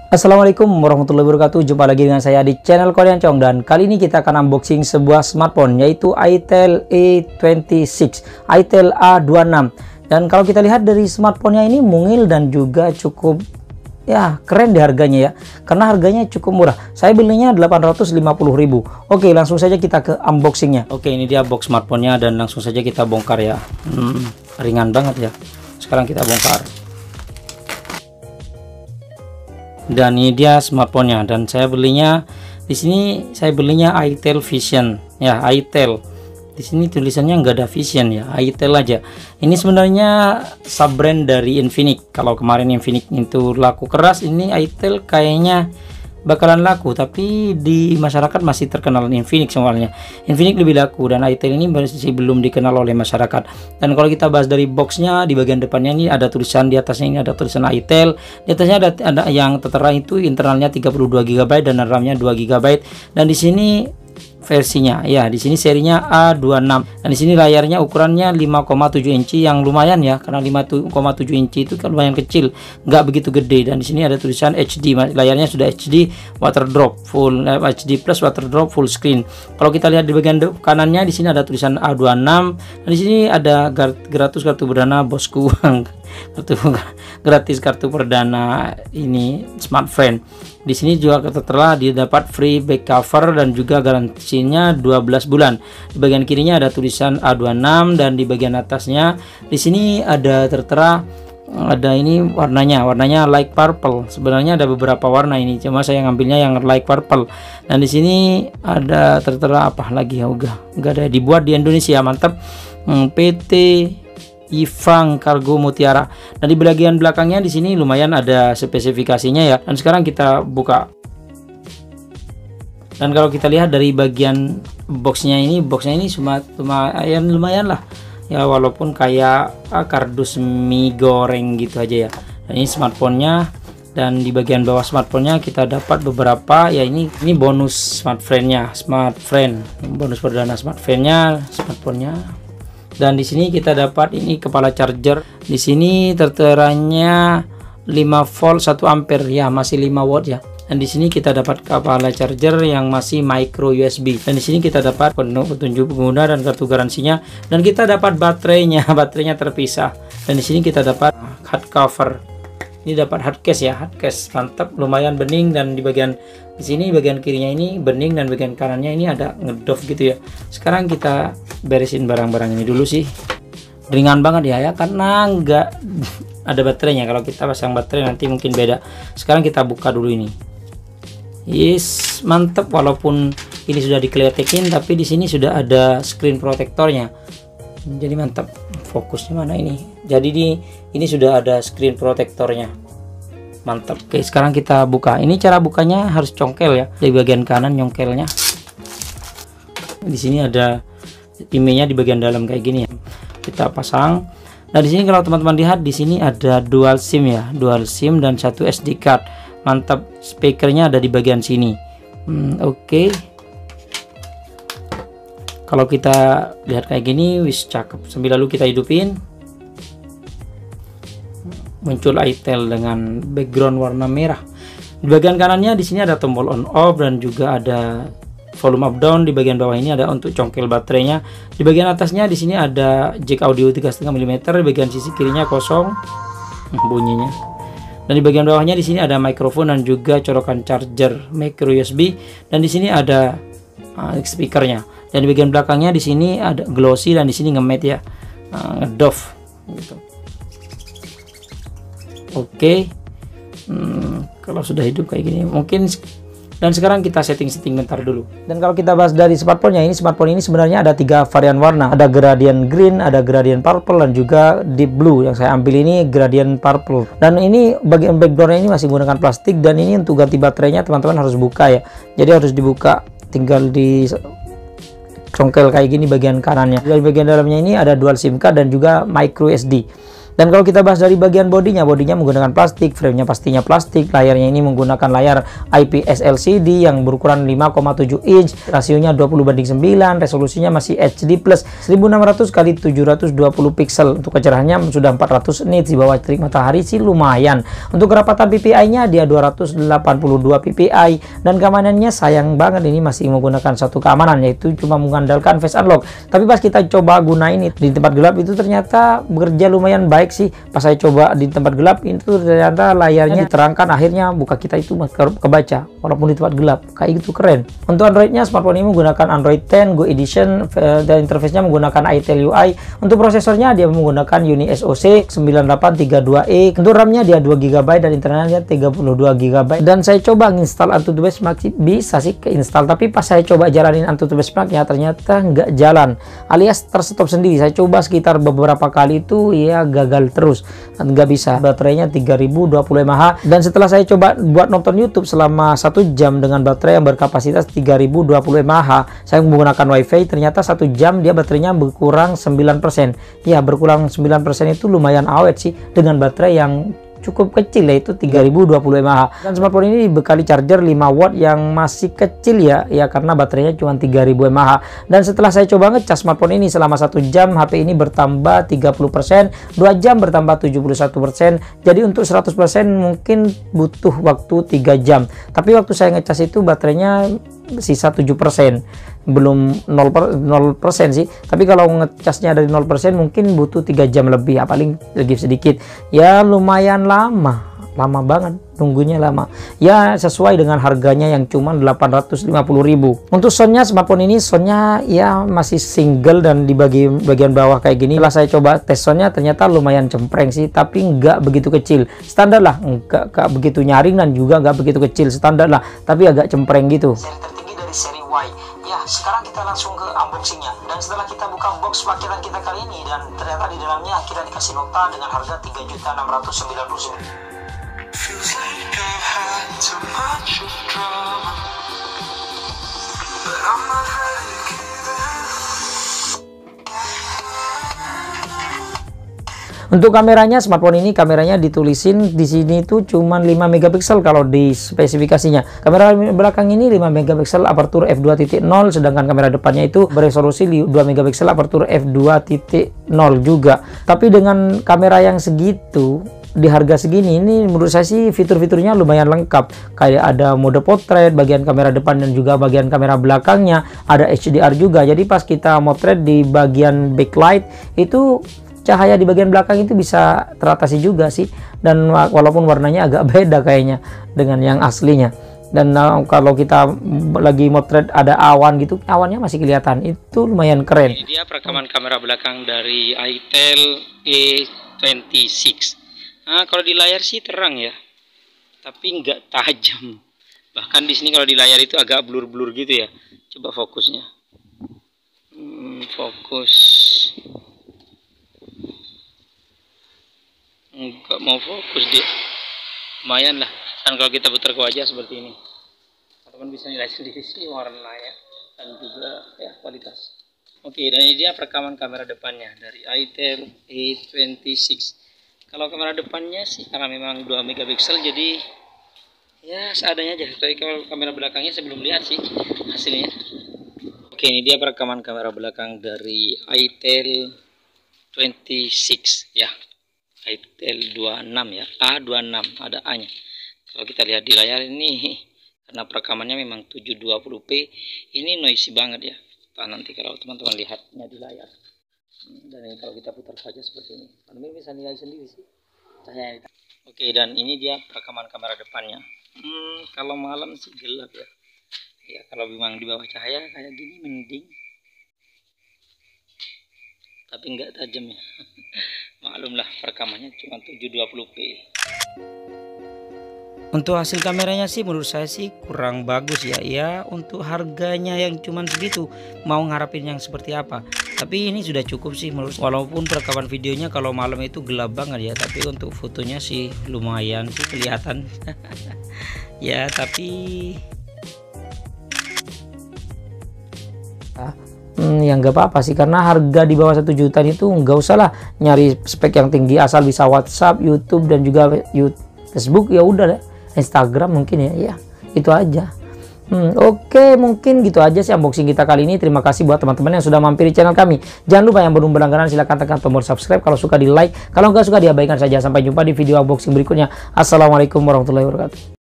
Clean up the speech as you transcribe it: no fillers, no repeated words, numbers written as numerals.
Assalamualaikum warahmatullahi wabarakatuh. Jumpa lagi dengan saya di channel Korean Chong, dan kali ini kita akan unboxing sebuah smartphone yaitu itel A26, itel A26. Dan kalau kita lihat dari smartphone-nya ini mungil dan juga cukup ya keren di harganya ya, karena harganya cukup murah. Saya belinya 850.000. Oke, langsung saja kita ke unboxingnya. Oke, ini dia box smartphone-nya dan langsung saja kita bongkar ya. Ringan banget ya. Sekarang kita bongkar. Dan ini dia smartphone-nya, dan saya belinya di sini, saya belinya itel Vision ya, itel. Di sini tulisannya nggak ada Vision ya, itel aja. Ini sebenarnya sub brand dari Infinix. Kalau kemarin Infinix itu laku keras, ini itel kayaknya bakalan laku, tapi di masyarakat masih terkenal Infinix soalnya. Infinix lebih laku dan itel ini masih belum dikenal oleh masyarakat. Dan kalau kita bahas dari boxnya, di bagian depannya ini ada tulisan, di atasnya ini ada tulisan itel. Di atasnya ada yang tertera itu internalnya 32 GB dan RAM-nya 2 GB. Dan di sini versinya ya, di sini serinya A26, dan di sini layarnya ukurannya 5,7 inci yang lumayan ya, karena 5,7 inci itu kan lumayan kecil, nggak begitu gede. Dan di sini ada tulisan HD, layarnya sudah HD water drop full, HD plus water drop full screen. Kalau kita lihat di bagian kanannya, di sini ada tulisan A26, dan di sini ada gratis kartu perdana bosku. Gratis kartu perdana ini smartphone. Di sini juga tertera didapat free back cover dan juga garansinya 12 bulan. Di bagian kirinya ada tulisan A26, dan di bagian atasnya di sini ada tertera, ada ini warnanya light purple. Sebenarnya ada beberapa warna ini, cuma saya ngambilnya yang light purple. Dan di sini ada tertera apa lagi ya, enggak ada, dibuat di Indonesia, mantap. PT Ifang Cargo Mutiara. Dan di bagian belakangnya di sini lumayan ada spesifikasinya ya. Dan sekarang kita buka. Dan kalau kita lihat dari bagian boxnya ini lumayan lah ya, walaupun kayak kardus mie goreng gitu aja ya. Dan ini smartphone-nya, dan di bagian bawah smartphone-nya kita dapat beberapa ya, ini bonus smartphone-nya, bonus perdana smartphone-nya. Dan di sini kita dapat ini kepala charger. Di sini terteranya 5 volt 1 ampere ya, masih 5 watt ya. Dan di sini kita dapat kepala charger yang masih micro USB. Dan di sini kita dapat petunjuk pengguna dan kartu garansinya. Dan kita dapat baterainya terpisah. Dan di sini kita dapat hard cover. Ini dapat hard case ya, mantap, lumayan bening. Dan di sini bagian kirinya ini bening, dan bagian kanannya ini ada ngedov gitu ya. Sekarang kita beresin barang-barang ini dulu sih. Ringan banget ya, karena nggak ada baterainya. Kalau kita pasang baterai nanti mungkin beda. Sekarang kita buka dulu ini. Yes, mantap, walaupun ini sudah dikeletekin, tapi di sini sudah ada screen protectornya. Jadi mantap. Fokusnya mana ini? Jadi ini sudah ada screen protectornya. Mantap. Oke, sekarang kita buka. Ini cara bukanya harus congkel ya. Di bagian kanan nyongkelnya. Di sini ada IMEI-nya di bagian dalam kayak gini ya. Kita pasang. Nah, di sini kalau teman-teman lihat, di sini ada dual SIM ya, dual SIM dan satu SD card. Mantap. Speakernya ada di bagian sini. Oke. Kalau kita lihat kayak gini, wis cakep. Sambil lalu kita hidupin, muncul itel dengan background warna merah. Di bagian kanannya di sini ada tombol on off, dan juga ada volume up down. Di bagian bawah ini ada untuk congkel baterainya. Di bagian atasnya di sini ada jack audio 3,5 mm. Di bagian sisi kirinya kosong bunyinya. Dan di bagian bawahnya di sini ada mikrofon dan juga colokan charger micro USB. Dan di sini ada speakernya. Dan di bagian belakangnya di sini ada glossy, dan di sini nge-matte ya, ngedov gitu. Oke. Kalau sudah hidup kayak gini mungkin. Dan sekarang kita setting bentar dulu. Dan kalau kita bahas dari smartphone-nya, smartphone ini sebenarnya ada 3 varian warna. Ada gradient green, ada gradient purple, dan juga deep blue. Yang saya ambil ini gradient purple. Dan ini bagian background-nya ini masih menggunakan plastik, dan ini untuk ganti baterainya teman-teman harus buka ya. Jadi harus dibuka, tinggal di congkel kayak gini bagian kanannya. Dari bagian dalamnya ini ada dual SIM card dan juga micro SD. Dan kalau kita bahas dari bagian bodinya menggunakan plastik, framenya pastinya plastik, layarnya ini menggunakan layar IPS LCD yang berukuran 5,7 inch, rasionya 20:9, resolusinya masih HD+, 1600 x 720 pixel. Untuk kecerahannya sudah 400 nits, di bawah terik matahari sih lumayan. Untuk kerapatan PPI-nya dia 282 PPI, dan keamanannya sayang banget ini masih menggunakan satu keamanan, yaitu cuma mengandalkan face unlock. Tapi pas kita coba gunain di tempat gelap itu ternyata bekerja lumayan baik sih. Pas saya coba di tempat gelap itu ternyata layarnya diterangkan, akhirnya buka kita itu kebaca walaupun di tempat gelap. Kayak gitu, keren. Untuk Androidnya, smartphone ini menggunakan Android 10 Go Edition dan interface-nya menggunakan itel UI. Untuk prosesornya dia menggunakan UniSoC 9832E. Untuk RAM-nya dia 2 GB dan internalnya 32 GB. Dan saya coba nginstal AnTuTu Benchmark sih, bisa sih keinstall, tapi pas saya coba jalanin AnTuTu Benchmark-nya ternyata nggak jalan, alias terstop sendiri. Saya coba sekitar beberapa kali itu ya gagal terus, nggak bisa. Baterainya 3020 mAh, dan setelah saya coba buat nonton YouTube selama 1 jam dengan baterai yang berkapasitas 3020 mAh, saya menggunakan WiFi, ternyata 1 jam dia baterainya berkurang 9%. Ya, berkurang 9% itu lumayan awet sih dengan baterai yang cukup kecil, yaitu 3020 mAh. Dan smartphone ini dibekali charger 5 watt yang masih kecil ya karena baterainya cuma 3000 mAh. Dan setelah saya coba ngecas smartphone ini selama 1 jam, HP ini bertambah 30%, 2 jam bertambah 71%. Jadi untuk 100% mungkin butuh waktu 3 jam. Tapi waktu saya ngecas itu baterainya sisa 7%, belum 0% sih. Tapi kalau ngecasnya dari 0% mungkin butuh 3 jam lebih, ya paling lebih sedikit. Ya lumayan lama banget, nunggunya lama. Ya sesuai dengan harganya yang cuma 850.000. Untuk soundnya, smartphone ini soundnya ya masih single, dan di bagian bawah kayak gini. Setelah saya coba tes soundnya ternyata lumayan cempreng sih, tapi nggak begitu kecil, standar lah, nggak begitu nyaring dan juga nggak begitu kecil, standar lah, tapi agak cempreng gitu. Seri Y. Ya, sekarang kita langsung ke unboxingnya. Dan setelah kita buka box paketan kita kali ini, dan ternyata di dalamnya kita dikasih nota dengan harga 3.699.000. Feels like I've had too much of drama, but I'm not ready to give in. Untuk kameranya, smartphone ini kameranya ditulisin di sini tuh cuman 5 megapiksel kalau di spesifikasinya. Kamera belakang ini 5 megapiksel aperture f2.0, sedangkan kamera depannya itu beresolusi 2 megapiksel aperture f2.0 juga. Tapi dengan kamera yang segitu, di harga segini, ini menurut saya sih fitur-fiturnya lumayan lengkap. Kayak ada mode potret bagian kamera depan dan juga bagian kamera belakangnya, ada HDR juga. Jadi pas kita motret di bagian backlight itu cahaya di bagian belakang itu bisa teratasi juga sih, dan walaupun warnanya agak beda kayaknya dengan yang aslinya. Dan kalau kita lagi motret ada awan gitu, awannya masih kelihatan, itu lumayan keren. Ini dia perekaman kamera belakang dari itel A26. Nah, kalau di layar sih terang ya, tapi nggak tajam. Bahkan di sini kalau di layar itu agak blur-blur gitu ya. Coba fokusnya, fokus. Nggak mau fokus dia, lumayan lah. Dan kalau kita putar ke wajah seperti ini, teman-teman bisa nilai sendiri sih warnanya dan juga ya kualitas. Oke, dan ini dia perekaman kamera depannya dari itel A26. Kalau kamera depannya sih karena memang 2 megapiksel, jadi ya seadanya aja. Tapi kalau kamera belakangnya saya belum lihat sih hasilnya. Oke, ini dia perekaman kamera belakang dari itel 26 ya. itel 26 ya, A26 ada A-nya. Kalau kita lihat di layar ini, karena perekamannya memang 720p, ini noisy banget ya. Nanti kalau teman-teman lihatnya di layar. Dan ini kalau kita putar saja seperti ini, teman-teman bisa nilai sendiri sih cahaya. Oke, dan ini dia perekaman kamera depannya. Kalau malam sih gelap ya. Ya kalau memang di bawah cahaya kayak gini mending, tapi nggak tajam ya. Maklumlah perekamannya cuma 720p. Untuk hasil kameranya sih menurut saya sih kurang bagus ya. Ya untuk harganya yang cuman segitu, mau ngarapin yang seperti apa. Tapi ini sudah cukup sih menurut. Walaupun perekaman videonya kalau malam itu gelap banget ya, tapi untuk fotonya sih lumayan sih kelihatan. Ya tapi ya nggak apa-apa sih, karena harga di bawah 1 juta itu nggak usah lah nyari spek yang tinggi, asal bisa WhatsApp, YouTube, dan juga Facebook, ya udah deh, Instagram mungkin ya itu aja. Oke, mungkin gitu aja sih unboxing kita kali ini. Terima kasih buat teman-teman yang sudah mampir di channel kami. Jangan lupa yang belum berlangganan silahkan tekan tombol subscribe, kalau suka di like, kalau nggak suka diabaikan saja. Sampai jumpa di video unboxing berikutnya. Assalamualaikum warahmatullahi wabarakatuh.